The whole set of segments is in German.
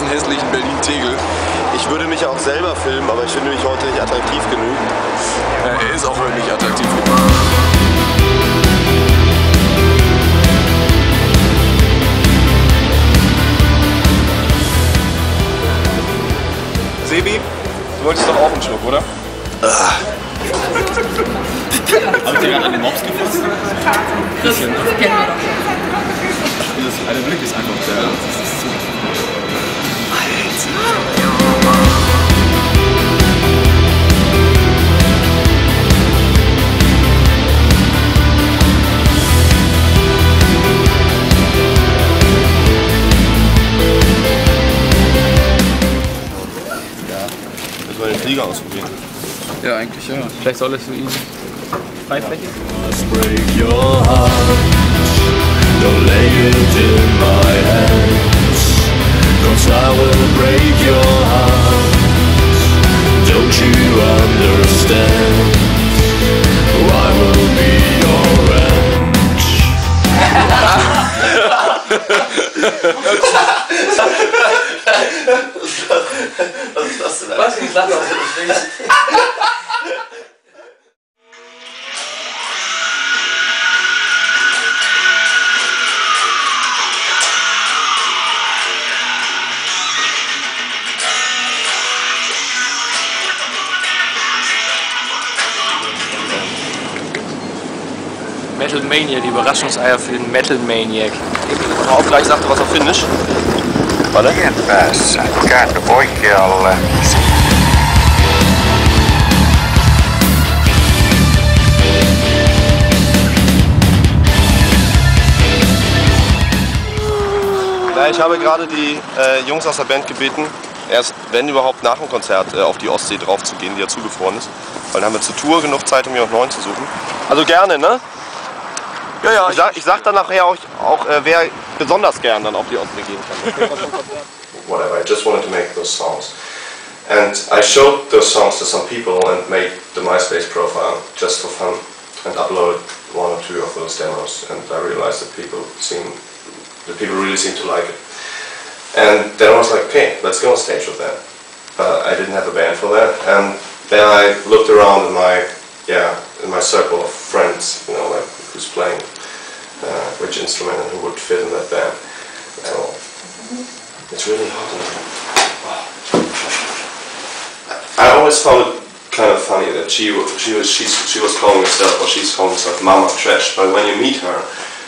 großen, hässlichen Berlin-Tegel. Ich würde mich auch selber filmen, aber ich finde mich heute nicht attraktiv genug. Er ist auch heute nicht attraktiv genug. Sebi, du wolltest doch auch einen Schluck, oder? Habt ihr gerade an den Mops gefasst? Das kennen wir doch. Das ist eine wirklich einfach. Das ist so. Müssen wir den Flieger ausprobieren. Ja, eigentlich ja. Vielleicht solltest du ihn freiflächen? Break your heart, don't lay it in my hands, 'cause I will break your heart. Don't you understand? I will be your end. Was ist das denn? Was? Ich lach doch nicht. Metal Mania, die Überraschungseier für den Metal Maniac. Auch gleich sagt er was auf Finnisch. Warte. Tien päässä käänny oikealle. Na, ich habe gerade die Jungs aus der Band gebeten, erst wenn überhaupt nach dem Konzert auf die Ostsee drauf zu gehen, die ja zugefroren ist. Weil dann haben wir zur Tour genug Zeit, um hier noch neuen zu suchen. Also gerne, ne? Ja, ja. Ich sag dann nachher auch wer besonders gern dann auf die Ostsee gehen kann. Whatever, I just wanted to make those songs. And I showed those songs to some people and made the MySpace profile just for fun and uploaded one or two of those demos, and I realized that people really seem to like it. And then I was like, okay, let's go on stage with that. I didn't have a band for that, and then I looked around in my circle of friends, you know, like who's playing which instrument and who would fit in that band. So it's really hot in here. I always found it kind of funny that she was calling herself, or she's calling herself Mama Trash, but when you meet her,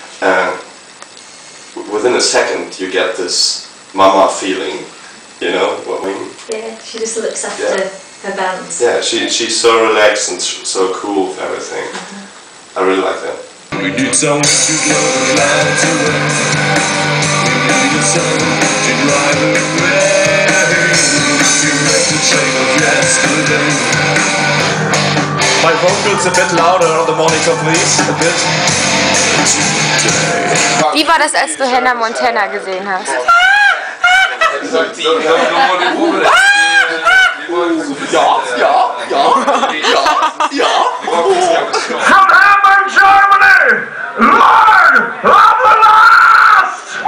within a second you get this mama feeling, you know what I mean? Yeah, she just looks after her bands. Yeah, she's so relaxed and so cool with everything. I really like that. We need someone to blow the clouds away. We need someone to drive away. You have to take off yesterday. My vocals a bit louder on the monitor, please. A bit. Wie war das, als du Hannah Montana gesehen hast? From Hamburg, Germany, Lord of the Lost!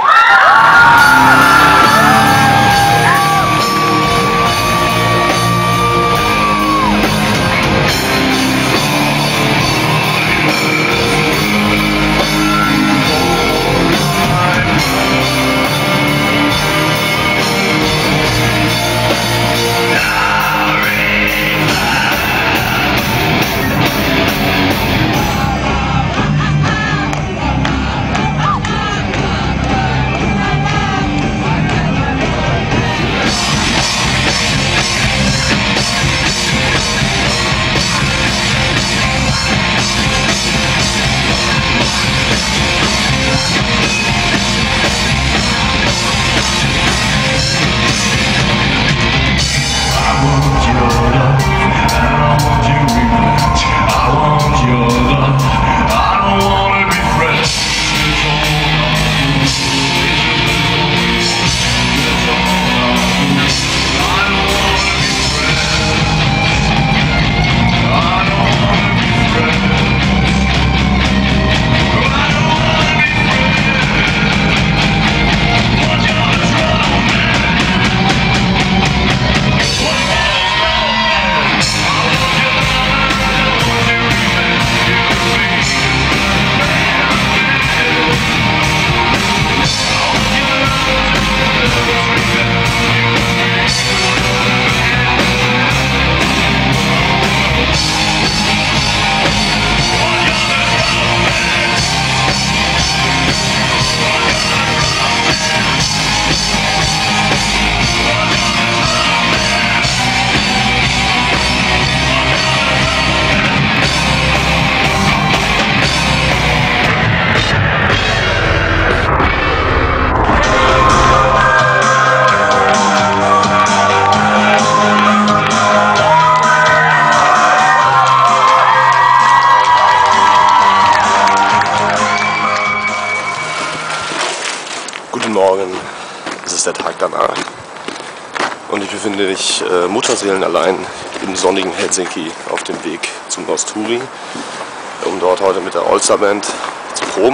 Und ich befinde mich mutterseelenallein im sonnigen Helsinki auf dem Weg zum Nosturi, um dort heute mit der All-Star Band zu proben.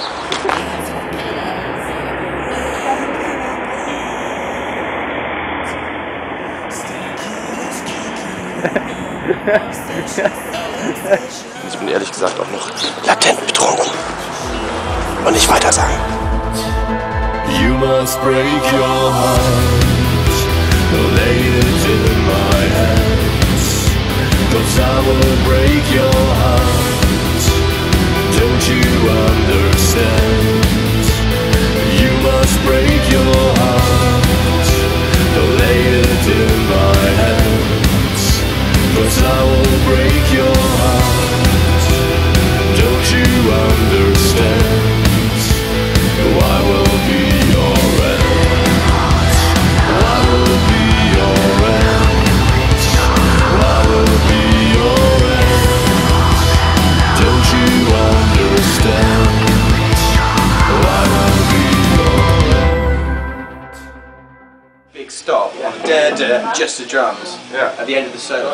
Ich bin ehrlich gesagt auch noch latent betrunken und nicht weiter sagen. You must break your heart, lay it in my hands, 'cause I will break your heart, don't you understand? You must break your heart, lay it in my hands, 'cause I will break your heart, don't you understand? I will be your end, I will be your end, I will be your end, don't you understand? I will be your end. Big stop on a just the drums at the end of the solo.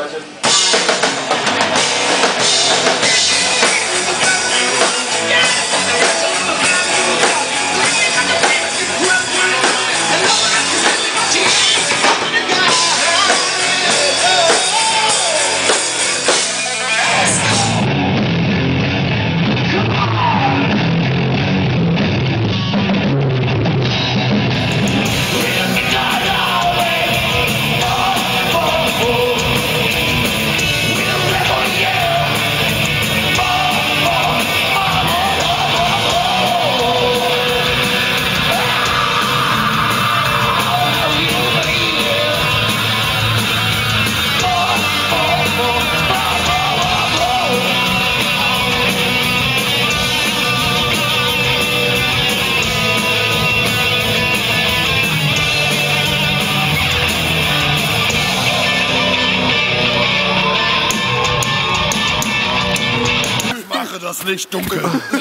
Das Licht dunkel.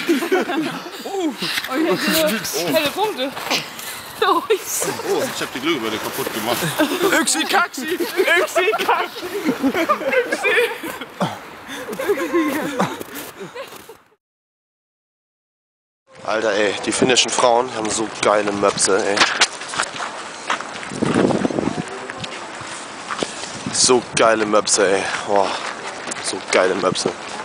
Helle Punkte. Oh, ich hab die Glühbirne kaputt gemacht. Yksi Kaxi! Yksi Kaxi! Alter ey, die finnischen Frauen haben so geile Möpse, ey. So geile Möpse, ey. Boah, so geile Möpse.